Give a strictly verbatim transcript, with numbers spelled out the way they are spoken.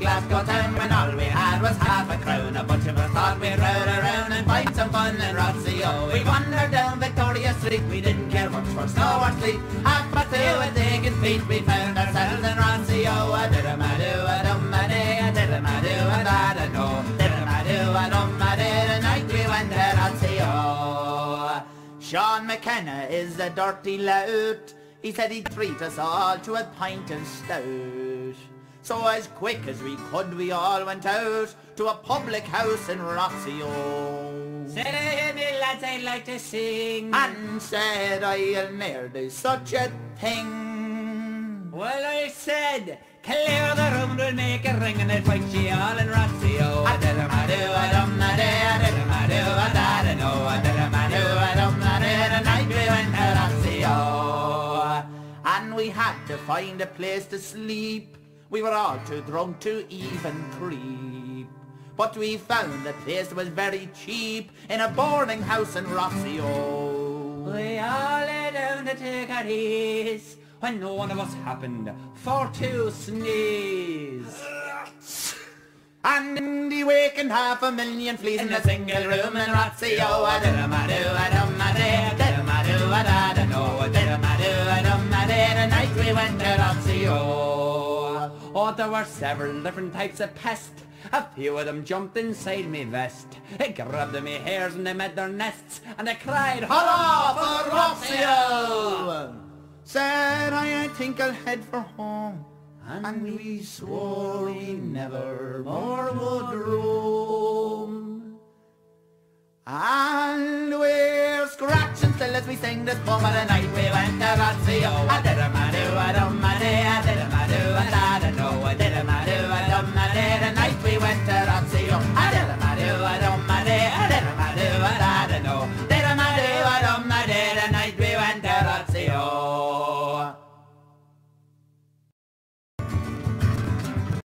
Glasgow town, when all we had was half a crown. A bunch of us thought we'd ride around and find some fun in Rothsea O. We wandered down Victoria Street, we didn't care much for snow or sleet. Half past two and taking feet, we found ourselves in Rothsea O. A did-a-ma-do, a dum-a-day, a did-a-ma-do, a da-da-no. Did-a-ma-do, a dum-a-day, the night we went to Rothsea O. Sean McKenna is a dirty lout. He said he'd treat us all to a pint of stout. So as quick as we could we all went out to a public house in Rothsea O. Said I hear me lads I'd like to sing, and said I'll ne'er do such a thing. Well I said, clear the room, we'll make a ring and I'll fight ye all in Rothsea O. A did-a-ma-do, a dum-a-day, a did-a-ma-do, a da-da-no. A did-a-ma-do, a dum-a-day, the night we went to Rothsea O. And we had to find a place to sleep. We were all too drunk to even creep. But we found the place was very cheap in a boarding house in Rothsea O. We all lay down to take our ease when no one of us happened for to sneeze. And he wakened half a million fleas in a single room in Rothsea O. A did-a-ma-do, a dum-a-day, a did-a-ma-do, a da-da-no. A did-a-ma-do, a dum-a-day, the night we went to Rothsea O. Oh, there were several different types of pest. A few of them jumped inside me vest. They grabbed me hairs and they made their nests. And they cried, hurrah for Rothsea O! Said I, I think I'll head for home. And, and we swore we never more would roam. And we're scratching still as we sing this poem of the night we went to Rothsea O. A did-a-ma-do, a dum-a-day,